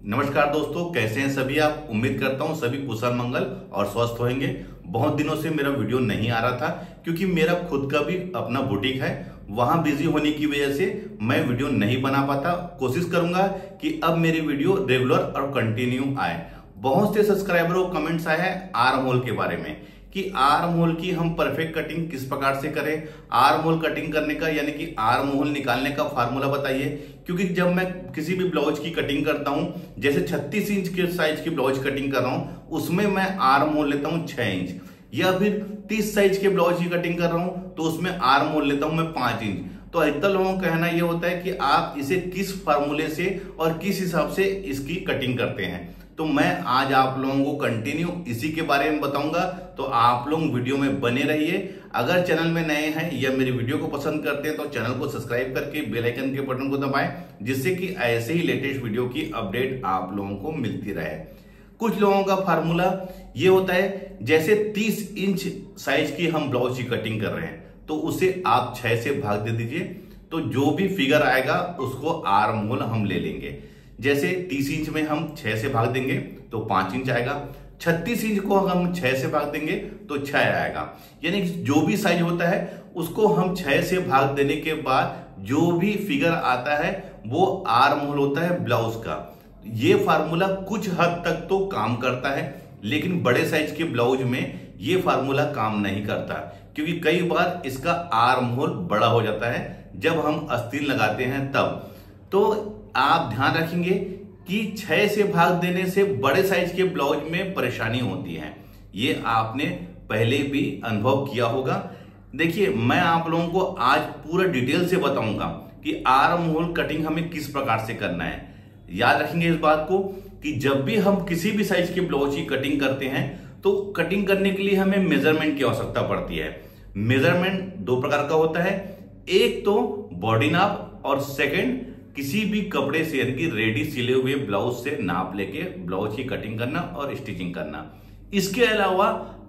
नमस्कार दोस्तों, कैसे हैं सभी आप। उम्मीद करता हूं सभी कुशल मंगल और स्वस्थ होंगे। बहुत दिनों से मेरा वीडियो नहीं आ रहा था क्योंकि मेरा खुद का भी अपना बुटीक है। वहां बिजी होने की वजह से मैं वीडियो नहीं बना पाता। कोशिश करूंगा कि अब मेरी वीडियो रेगुलर और कंटिन्यू आए। बहुत से सब्सक्राइबरों को कमेंट्स आए हैं आर्म होल के बारे में कि आर्म होल की हम परफेक्ट कटिंग किस प्रकार से करें। आर्म होल कटिंग करने का यानी कि आर्म होल निकालने का फार्मूला बताइए। क्योंकि जब मैं किसी भी ब्लाउज की कटिंग करता हूं, जैसे 36 इंच के साइज की ब्लाउज कटिंग कर रहा हूं, उसमें मैं आर्म होल लेता हूं 6 इंच, या फिर 30 साइज के ब्लाउज की कटिंग कर रहा हूं तो उसमें आर्म होल लेता हूं मैं 5 इंच। तो अधिकतर लोगों का कहना यह होता है कि आप इसे किस फार्मूले से और किस हिसाब से इसकी कटिंग करते हैं। तो मैं आज आप लोगों को कंटिन्यू इसी के बारे में बताऊंगा, तो आप लोग वीडियो में बने रहिए। अगर चैनल में नए हैं या मेरी वीडियो को पसंद करते हैं तो चैनल को सब्सक्राइब करके बेल आइकन के बटन को दबाएं, जिससे कि ऐसे ही लेटेस्ट वीडियो की अपडेट आप लोगों को मिलती रहे। कुछ लोगों का फार्मूला ये होता है, जैसे 30 इंच साइज की हम ब्लाउज की कटिंग कर रहे हैं तो उसे आप 6 से भाग दे दीजिए, तो जो भी फिगर आएगा उसको आर्म होल हम ले लेंगे। जैसे 30 इंच में हम 6 से भाग देंगे तो 5 इंच आएगा। 36 इंच को हम 6 से भाग देंगे तो 6 आएगा। यानी जो भी साइज होता है उसको हम 6 से भाग देने के बाद जो भी फिगर आता है वो आर्म होल होता है ब्लाउज का। ये फार्मूला कुछ हद तक तो काम करता है, लेकिन बड़े साइज के ब्लाउज में ये फार्मूला काम नहीं करता, क्योंकि कई बार इसका आर्म होल बड़ा हो जाता है जब हम आस्तीन लगाते हैं तब। तो आप ध्यान रखेंगे कि 6 से भाग देने से बड़े साइज के ब्लाउज में परेशानी होती है। ये आपने पहले भी अनुभव किया होगा। देखिए, मैं आप लोगों को आज पूरा डिटेल से बताऊंगा कि आर्म होल कटिंग हमें किस प्रकार से करना है। याद रखेंगे इस बात को कि जब भी हम किसी भी साइज के ब्लाउज की कटिंग करते हैं तो कटिंग करने के लिए हमें मेजरमेंट की आवश्यकता पड़ती है। मेजरमेंट 2 प्रकार का होता है, एक तो बॉडी नाप और सेकंड किसी भी कपड़े से यानी कि रेडी सिले हुए ब्लाउज से नाप लेके ब्लाउज की कटिंग करना और स्टिचिंग करना। इसके अलावा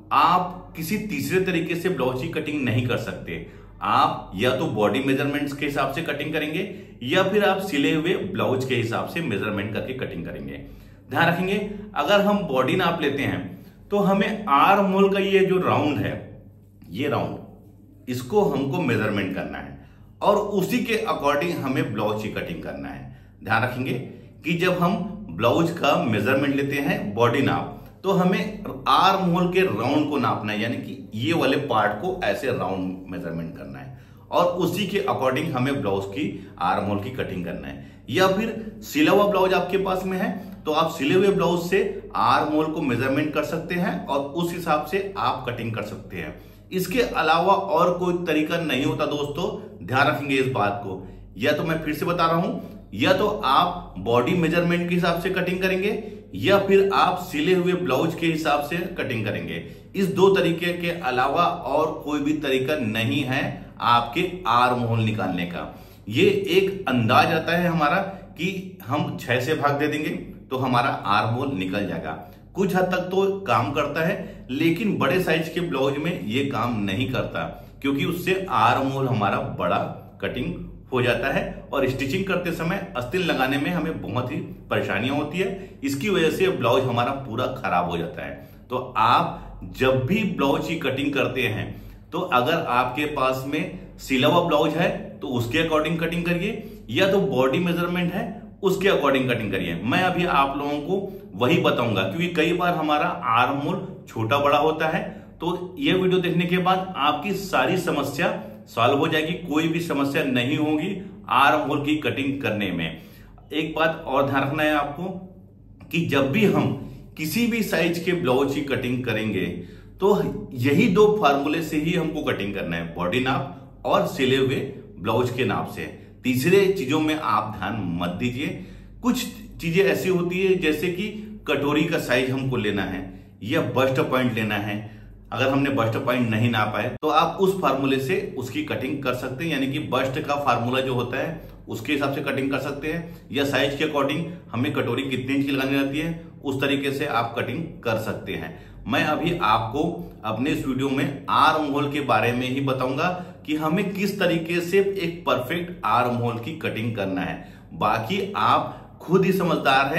आप किसी तीसरे तरीके से ब्लाउज की कटिंग नहीं कर सकते। आप या तो बॉडी मेजरमेंट्स के हिसाब से कटिंग करेंगे या फिर आप सिले हुए ब्लाउज के हिसाब से मेजरमेंट करके कटिंग करेंगे। ध्यान रखेंगे, अगर हम बॉडी नाप लेते हैं तो हमें आर्म होल का ये जो राउंड है, ये राउंड, इसको हमको मेजरमेंट करना है और उसी के अकॉर्डिंग हमें ब्लाउज की कटिंग करना है। ध्यान रखेंगे कि जब हम ब्लाउज का मेजरमेंट लेते हैं बॉडी नाप, तो हमें आर्म होल के राउंड को नापना है, यानी कि ये वाले पार्ट को ऐसे राउंड मेजरमेंट करना है और उसी के अकॉर्डिंग हमें ब्लाउज की आर्म होल की कटिंग करना है। या फिर सिला हुआ ब्लाउज आपके पास में है तो आप सिले हुए ब्लाउज से आर्म होल को मेजरमेंट कर सकते हैं और उस हिसाब से आप कटिंग कर सकते हैं। इसके अलावा और कोई तरीका नहीं होता दोस्तों, ध्यान रखेंगे इस बात को। या तो मैं फिर से बता रहा हूं, या तो आप बॉडी मेजरमेंट के हिसाब से कटिंग करेंगे या फिर आप सिले हुए ब्लाउज के हिसाब से कटिंग करेंगे। इस 2 तरीके के अलावा और कोई भी तरीका नहीं है आपके आर्म होल निकालने का। ये एक अंदाज आता है हमारा कि हम 6 से भाग दे देंगे तो हमारा आर्म होल निकल जाएगा। कुछ हद तक तो काम करता है, लेकिन बड़े साइज के ब्लाउज में ये काम नहीं करता, क्योंकि उससे आर्म होल हमारा बड़ा कटिंग हो जाता है और स्टिचिंग करते समय आस्तीन लगाने में हमें बहुत ही परेशानियां होती है। इसकी वजह से ब्लाउज हमारा पूरा खराब हो जाता है। तो आप जब भी ब्लाउज की कटिंग करते हैं तो अगर आपके पास में सिला हुआ ब्लाउज है तो उसके अकॉर्डिंग कटिंग करिए, या तो बॉडी मेजरमेंट है उसके अकॉर्डिंग कटिंग करिए। मैं अभी आप लोगों को वही बताऊंगा, क्योंकि कई बार हमारा आर्म होल छोटा बड़ा होता है। तो ये वीडियो देखने के बाद आपकी सारी समस्या सॉल्व हो जाएगी, कोई भी समस्या नहीं होगी आर्म होल की कटिंग करने में। एक बात और ध्यान रखना है आपको कि जब भी हम किसी भी साइज के ब्लाउज की कटिंग करेंगे तो यही 2 फार्मूले से ही हमको कटिंग करना है, बॉडी नाप और सिले हुए ब्लाउज के नाप से। तीसरे चीजों में आप ध्यान मत दीजिए। कुछ चीजें ऐसी होती है जैसे कि कटोरी का साइज हमको लेना है या बस्ट पॉइंट लेना है। अगर हमने बस्ट पॉइंट नहीं नापा है तो आप उस फार्मूले से उसकी कटिंग कर सकते हैं, यानी कि बस्ट का फार्मूला जो होता है उसके हिसाब से कटिंग कर सकते हैं, या साइज के अकॉर्डिंग हमें कटोरी कितने इंच की लगानी रहती है उस तरीके से आप कटिंग कर सकते हैं। मैं अभी आपको अपने इस वीडियो में आर्म होल के बारे में ही बताऊंगा कि हमें किस तरीके से एक परफेक्ट आर्म होल की कटिंग करना है। बाकी आप खुद ही समझदार है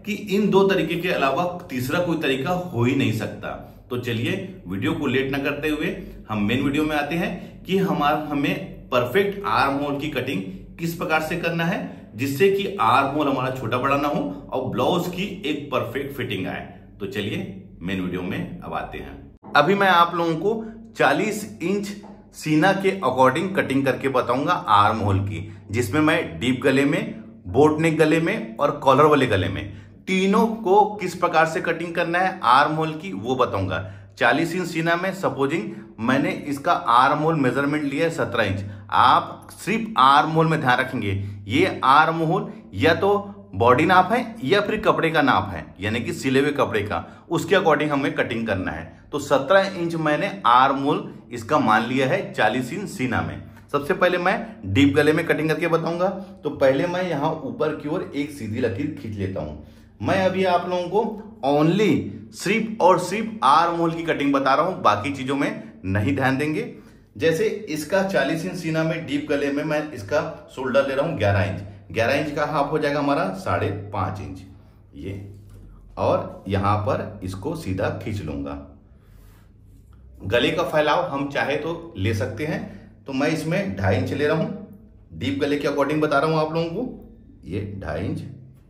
कि इन दो तरीके के अलावा तीसरा कोई तरीका हो ही नहीं सकता। तो चलिए वीडियो को लेट ना करते हुए हम मेन वीडियो में आते हैं कि हमें परफेक्ट आर्म होल की कटिंग किस प्रकार से करना है जिससे कि आर्म होल हमारा छोटा बड़ा ना हो और ब्लाउज की एक परफेक्ट फिटिंग आए। तो चलिए मेन वीडियो में अब आते हैं। अभी मैं आप लोगों को 40 इंच सीना के अकॉर्डिंग कटिंग करके बताऊंगा आर्म होल की, जिसमें मैं डीप गले में, बोट नेक गले में और कॉलर वाले गले में तीनों को किस प्रकार से कटिंग करना है आर्म होल की वो बताऊंगा। 40 इंच सीना में सपोजिंग मैंने इसका आर्म होल मेजरमेंट लिया है 17 इंच। आप सिर्फ आर्म होल में ध्यान रखेंगे, ये आर्म होल या तो बॉडी नाप है या फिर कपड़े का नाप है, यानी कि सिले हुए कपड़े का, उसके अकॉर्डिंग हमें कटिंग करना है। तो 17 इंच मैंने आर्म होल इसका मान लिया है 40 इंच सीना में। सबसे पहले मैं डीप गले में कटिंग करके बताऊंगा। तो पहले मैं यहां ऊपर की ओर एक सीधी लकीर खींच लेता हूं। मैं अभी आप लोगों को ओनली सिर्फ और सिर्फ आर्म होल की कटिंग बता रहा हूं, बाकी चीजों में नहीं ध्यान देंगे। जैसे इसका 40 इंच सीना में डीप गले में मैं इसका शोल्डर ले रहा हूं 11 इंच। 11 इंच का हाफ हो जाएगा हमारा 5.5 इंच ये, और यहां पर इसको सीधा खींच लूंगा। गले का फैलाव हम चाहे तो ले सकते हैं, तो मैं इसमें 2.5 इंच ले रहा हूं। डीप गले के अकॉर्डिंग बता रहा हूं आप लोगों को, ये 2.5 इंच,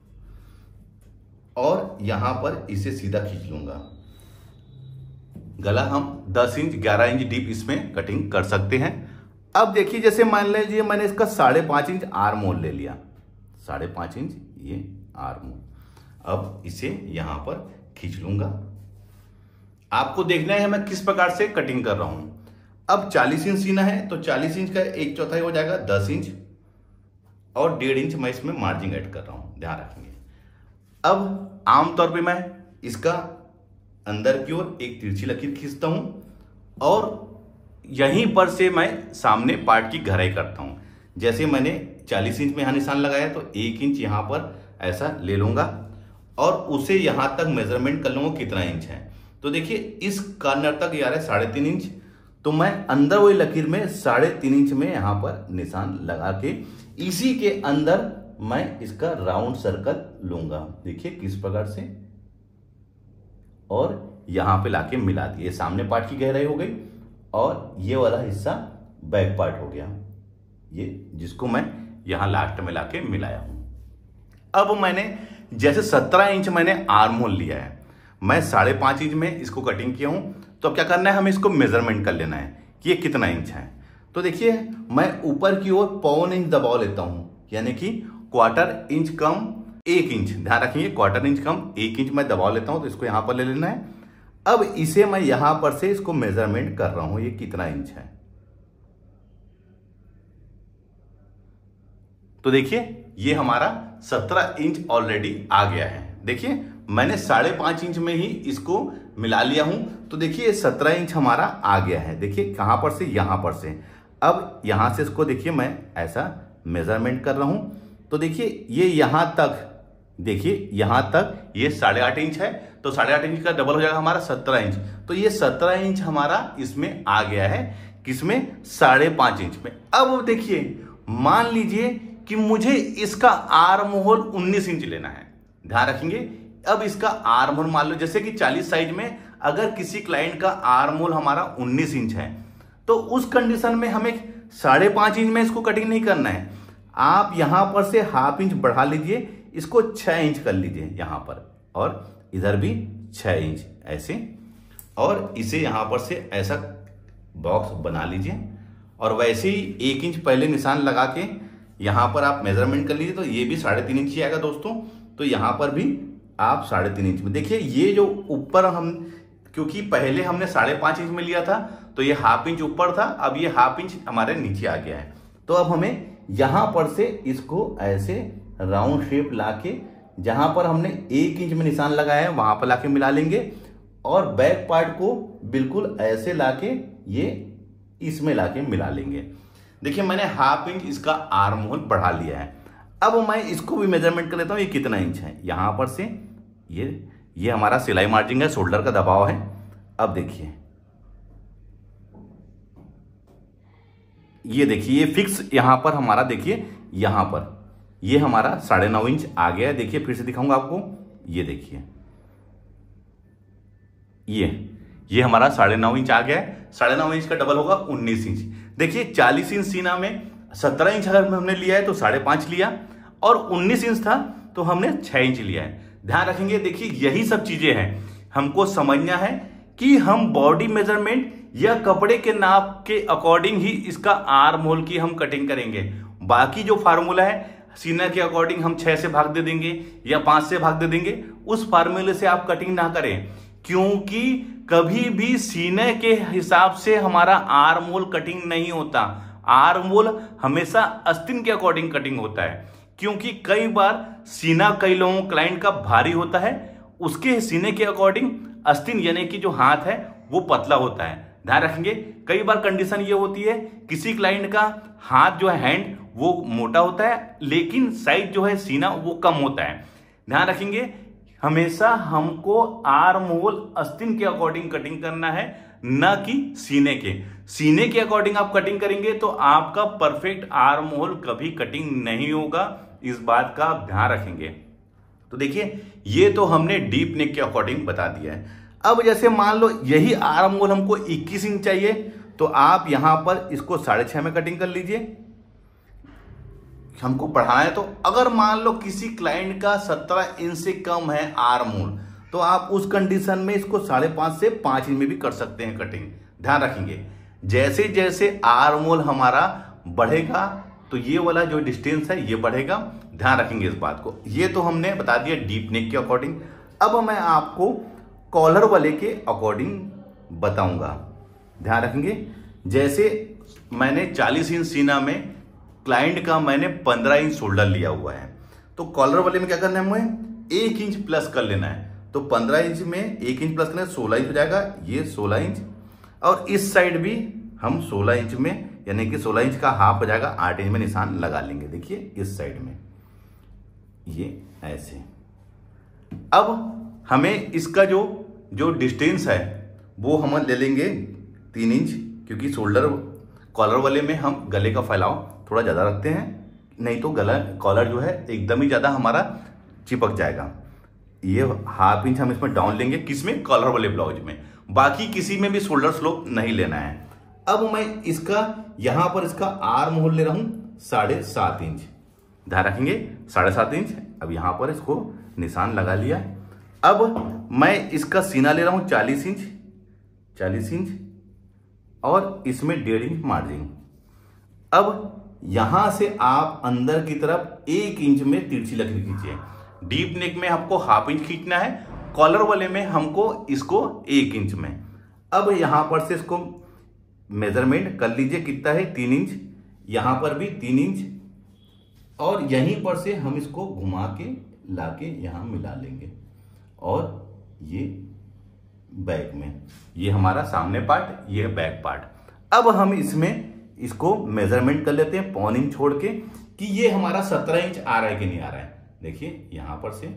और यहां पर इसे सीधा खींच लूंगा। गला हम 10 इंच 11 इंच डीप इसमें कटिंग कर सकते हैं। अब देखिए, जैसे मान लीजिए मैंने इसका 5.5 इंच आर्म होल ले लिया, 5.5 इंच ये आर्म होल। अब इसे यहां पर खींच लूंगा। आपको देखना है मैं किस प्रकार से कटिंग कर रहा हूं। अब 40 इंच सीना है तो 40 इंच का 1/4 हो जाएगा 10 इंच, और 1.5 इंच मैं इसमें मार्जिन ऐड कर रहा हूं, ध्यान रखेंगे। अब आमतौर पे मैं इसका अंदर की ओर एक तिरछी लकीर खींचता हूं और यहीं पर से मैं सामने पार्ट की गहराई करता हूं। जैसे मैंने 40 इंच में यहां निशान लगाया तो 1 इंच यहां पर ऐसा ले लूंगा और उसे यहां तक मेजरमेंट कर लूंगा कितना इंच है। तो देखिए इस कॉर्नर तक यार है 3.5 इंच, तो मैं अंदर वही लकीर में 3.5 इंच में यहां पर निशान लगा के इसी के अंदर मैं इसका राउंड सर्कल लूंगा। देखिए किस प्रकार से, और यहां पे लाके मिला दिए। सामने पार्ट की गहराई हो गई और ये वाला हिस्सा बैक पार्ट हो गया, ये जिसको मैं यहां लास्ट में लाके मिलाया हूं। अब मैंने जैसे 17 इंच मैंने आर्म होल लिया है, मैं 5.5 इंच में इसको कटिंग किया हूं। तो अब क्या करना है, हमें इसको मेजरमेंट कर लेना है कि ये कितना इंच है। तो देखिए मैं ऊपर की ओर 1/4 इंच दबाव लेता हूं, यानी कि 1/4 इंच कम 1 इंच, ध्यान रखिए 1/4 इंच कम 1 इंच मैं दबाव लेता हूं। तो इसको यहां पर ले लेना है। अब इसे मैं यहां पर से इसको मेजरमेंट कर रहा हूं, ये कितना इंच है। तो देखिए ये हमारा 17 इंच ऑलरेडी आ गया है। देखिए मैंने 5.5 इंच में ही इसको मिला लिया हूं, तो देखिए 17 इंच हमारा आ गया है। देखिए कहां पर से, यहां पर से। अब यहां से इसको देखिए मैं ऐसा मेजरमेंट कर रहा हूं, तो देखिए ये यहां तक, देखिए यहां तक ये 8.5 इंच है, तो 8.5 इंच का डबल हो जाएगा हमारा 17 इंच। तो ये 17 इंच हमारा इसमें आ गया है, किसमें, 5.5 इंच में। अब देखिए मान लीजिए कि मुझे इसका आर्म होल 19 इंच लेना है, ध्यान रखेंगे। अब इसका आर्म होल मान लो जैसे कि 40 साइज में अगर किसी क्लाइंट का आर्म होल हमारा 19 इंच है, तो उस कंडीशन में हमें 5.5 इंच में इसको कटिंग नहीं करना है। आप यहां पर से 1/2 इंच बढ़ा लीजिए, इसको 6 इंच कर लीजिए यहां पर, और इधर भी 6 इंच ऐसे, और इसे यहां पर से ऐसा बॉक्स बना लीजिए। और वैसे ही 1 इंच पहले निशान लगा के यहां पर आप मेजरमेंट कर लीजिए, तो ये भी 3.5 इंच ही आएगा दोस्तों। तो यहां पर भी आप 3.5 इंच में, देखिए ये जो ऊपर हम, क्योंकि पहले हमने 5.5 इंच में लिया था तो ये 1/2 इंच ऊपर था, अब ये 1/2 इंच हमारे नीचे आ गया है। तो अब हमें यहां पर से इसको ऐसे राउंड शेप लाके, जहां पर हमने 1 इंच में निशान लगाया है वहां पर लाके मिला लेंगे, और बैक पार्ट को बिल्कुल ऐसे लाके ये इसमें लाके मिला लेंगे। देखिए मैंने 1/2 इंच इसका आर्म होल बढ़ा लिया है। अब मैं इसको भी मेजरमेंट कर लेता हूं, ये कितना इंच है। यहां पर से ये हमारा सिलाई मार्जिन है, शोल्डर का दबाव है। अब देखिए ये देखिए ये फिक्स यहां पर हमारा, देखिए यहां पर ये हमारा 9.5 इंच आ गया है। देखिए फिर से दिखाऊंगा आपको, ये देखिए, ये हमारा 9.5 इंच आ गया है। 9.5 इंच का डबल होगा 19 इंच। देखिए 40 इंच सीना में 17 इंच अगर हमने लिया है तो 5.5 लिया, और 19 इंच था तो हमने 6 इंच लिया है। ध्यान रखेंगे, देखिए यही सब चीजें हैं हमको समझना है कि हम बॉडी मेजरमेंट या कपड़े के नाप के अकॉर्डिंग ही इसका आर्म होल की हम कटिंग करेंगे। बाकी जो फार्मूला है सीना के अकॉर्डिंग हम 6 से भाग दे देंगे या 5 से भाग दे देंगे, उस फार्मूले से आप कटिंग ना करें, क्योंकि कभी भी सीने के हिसाब से हमारा आर्म होल कटिंग नहीं होता। आर्म होल हमेशा आस्तीन के अकॉर्डिंग कटिंग होता है, क्योंकि कई बार सीना कई लोगों क्लाइंट का भारी होता है, उसके सीने के अकॉर्डिंग आस्तीन यानी कि जो हाथ है वो पतला होता है। ध्यान रखेंगे, कई बार कंडीशन ये होती है किसी क्लाइंट का हाथ जो है हैंड वो मोटा होता है, लेकिन साइज जो है सीना वो कम होता है। ध्यान रखेंगे, हमेशा हमको आर्म होल आस्तीन के अकॉर्डिंग कटिंग करना है, ना कि सीने के। सीने के अकॉर्डिंग आप कटिंग करेंगे तो आपका परफेक्ट आर्म होल कभी कटिंग नहीं होगा, इस बात का आप ध्यान रखेंगे। तो देखिए ये तो हमने डीप नेक के अकॉर्डिंग बता दिया है। अब जैसे मान लो यही आर्म होल हमको 21 इंच चाहिए, तो आप यहां पर इसको 6.5 में कटिंग कर लीजिए, हमको बढ़ाना है तो। अगर मान लो किसी क्लाइंट का 17 इंच से कम है आर्म होल, तो आप उस कंडीशन में इसको 5.5 से 5 इंच में भी कर सकते हैं कटिंग। ध्यान रखेंगे, जैसे जैसे आर्म होल हमारा बढ़ेगा तो ये वाला जो डिस्टेंस है ये बढ़ेगा। ध्यान रखेंगे इस बात को। ये तो हमने बता दिया डीप नेक के अकॉर्डिंग। अब मैं आपको कॉलर वाले के अकॉर्डिंग बताऊंगा। ध्यान रखेंगे, जैसे मैंने 40 इंच सीना में क्लाइंट का मैंने 15 इंच शोल्डर लिया हुआ है, तो कॉलर वाले में क्या करना है, हमें 1 इंच प्लस कर लेना है। तो 15 इंच में 1 इंच प्लस करना है, 16 इंच हो जाएगा, ये 16 इंच। और इस साइड भी हम 16 इंच में, यानी कि 16 इंच का हाफ हो जाएगा, 8 इंच में निशान लगा लेंगे। देखिए इस साइड में ये ऐसे। अब हमें इसका जो डिस्टेंस है वो हम ले लेंगे 3 इंच, क्योंकि शोल्डर कॉलर वाले में हम गले का फैलाव थोड़ा ज़्यादा रखते हैं, नहीं तो गला कॉलर जो है एकदम ही ज़्यादा हमारा चिपक जाएगा। ये ½ इंच हम इसमें डाउन लेंगे, किसमें, कॉलर वाले ब्लाउज में। बाकी किसी में भी शोल्डर स्लोप नहीं लेना है। अब मैं इसका यहां पर इसका आर्म होल ले रहा हूं 7.5 इंच। ध्यान रखेंगे 7.5 इंच। अब यहां पर इसको निशान लगा लिया। अब मैं इसका सीना ले रहा हूं 40 इंच और इसमें 1.5 इंच मार्जिन। अब यहां से आप अंदर की तरफ 1 इंच में तिरछी लकीर खींचिए। डीप नेक में आपको ½ इंच खींचना है, कॉलर वाले में हमको इसको 1 इंच में। अब यहां पर से इसको मेजरमेंट कर लीजिए, कितना है, 3 इंच। यहां पर भी 3 इंच, और यहीं पर से हम इसको घुमा के लाके यहां मिला लेंगे। और ये बैक में, ये हमारा सामने पार्ट, ये बैक पार्ट। अब हम इसमें इसको मेजरमेंट कर लेते हैं 1.25 इंच छोड़ के, कि ये हमारा 17 इंच आ रहा है कि नहीं आ रहा है। देखिए यहां पर से,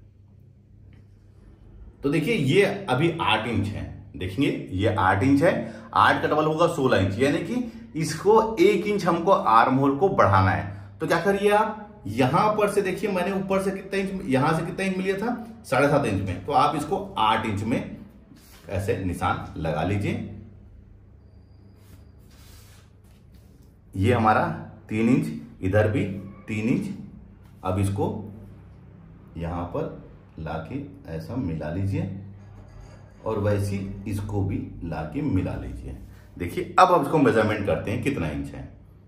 तो देखिए ये अभी 8 इंच है। देखिए ये 8 इंच है, 8 का डबल होगा 16 इंच, यानी कि इसको 1 इंच हमको आर्म होल को बढ़ाना है। तो क्या करिए आप, यहां पर से देखिए मैंने ऊपर से कितना इंच, यहां से कितना इंच मिला था, 7.5 इंच में, तो आप इसको 8 इंच में ऐसे निशान लगा लीजिए। ये हमारा 3 इंच, इधर भी 3 इंच। अब इसको यहां पर लाके ऐसा मिला लीजिए, और वैसे इसको भी लाके मिला लीजिए। देखिए अब हम इसको मेजरमेंट करते हैं कितना इंच है।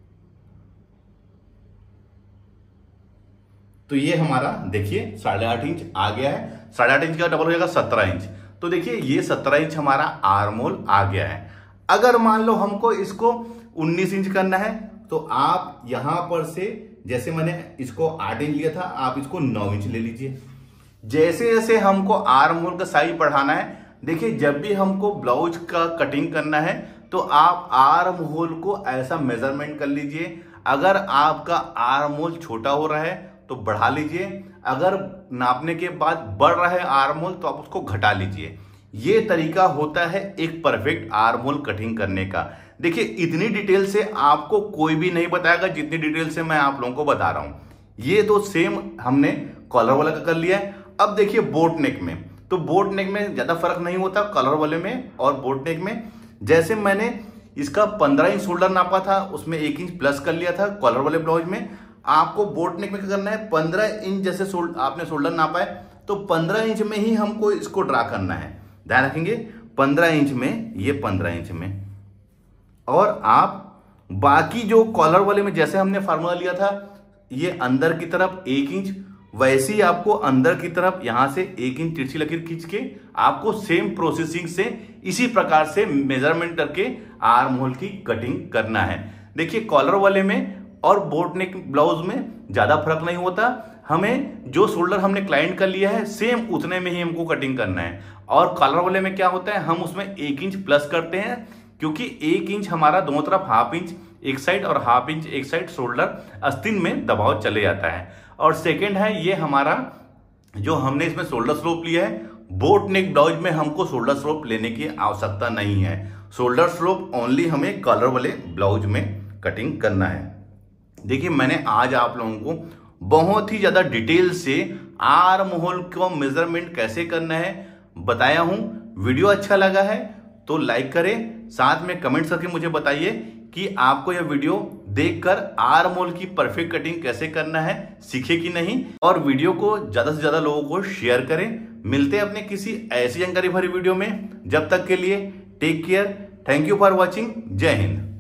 तो ये हमारा देखिए 8.5 इंच आ गया है। 8.5 इंच का डबल हो जाएगा 17 इंच। तो देखिए ये 17 इंच हमारा आर्म होल आ गया है। अगर मान लो हमको इसको 19 इंच करना है, तो आप यहां पर से, जैसे मैंने इसको 8 इंच लिया था, आप इसको 9 इंच ले लीजिए। जैसे जैसे हमको आर्म होल का साइज बढ़ाना है, देखिए जब भी हमको ब्लाउज का कटिंग करना है तो आप आर्म होल को ऐसा मेजरमेंट कर लीजिए। अगर आपका आर्म होल छोटा हो रहा है तो बढ़ा लीजिए, अगर नापने के बाद बढ़ रहा है आर्म होल तो आप उसको घटा लीजिए। ये तरीका होता है एक परफेक्ट आर्म होल कटिंग करने का। देखिए इतनी डिटेल से आपको कोई भी नहीं बताएगा जितनी डिटेल से मैं आप लोगों को बता रहा हूं। ये तो सेम हमने कॉलर वाला का कर लिया है। अब देखिए बोट नेक में, तो बोट नेक में ज्यादा फर्क नहीं होता कॉलर वाले में और बोट नेक में। जैसे मैंने इसका 15 इंच शोल्डर नापा था, उसमें 1 इंच प्लस कर लिया था कॉलर वाले ब्लाउज में। आपको बोट नेक में क्या करना है, 15 इंच जैसे आपने शोल्डर नापा है तो 15 इंच में ही हमको इसको ड्रा करना है। ध्यान रखेंगे 15 इंच में, ये 15 इंच में। और आप बाकी जो कॉलर वाले में जैसे हमने फार्मूला लिया था, ये अंदर की तरफ 1 इंच, वैसे ही आपको अंदर की तरफ यहां से 1 इंच तिरछी लकीर खींच के आपको सेम प्रोसेसिंग से इसी प्रकार से मेजरमेंट करके आर्म होल की कटिंग करना है। देखिए कॉलर वाले में और बोट नेक ब्लाउज में ज्यादा फर्क नहीं होता। हमें जो शोल्डर हमने क्लाइंट कर लिया है सेम उतने में ही हमको कटिंग करना है। और कॉलर वाले में क्या होता है, हम उसमें 1 इंच प्लस करते हैं, क्योंकि 1 इंच हमारा दोनों तरफ हाफ इंच एक साइड और हाफ इंच एक साइड शोल्डर आस्तीन में दबाव चले जाता है। और सेकेंड है, ये हमारा जो हमने इसमें शोल्डर स्लोप लिया है, बोट नेक ब्लाउज में हमको शोल्डर स्लोप लेने की आवश्यकता नहीं है। शोल्डर स्लोप ओनली हमें कॉलर वाले ब्लाउज में कटिंग करना है। देखिए मैंने आज आप लोगों को बहुत ही ज्यादा डिटेल से आर्म होल को मेजरमेंट कैसे करना है बताया हूं। वीडियो अच्छा लगा है तो लाइक करें, साथ में कमेंट करके मुझे बताइए कि आपको यह वीडियो देखकर आर्म होल की परफेक्ट कटिंग कैसे करना है सीखे कि नहीं। और वीडियो को ज्यादा से ज्यादा लोगों को शेयर करें। मिलते हैं अपने किसी ऐसी जानकारी भरी वीडियो में, जब तक के लिए take care, thank you for watching, जय हिंद।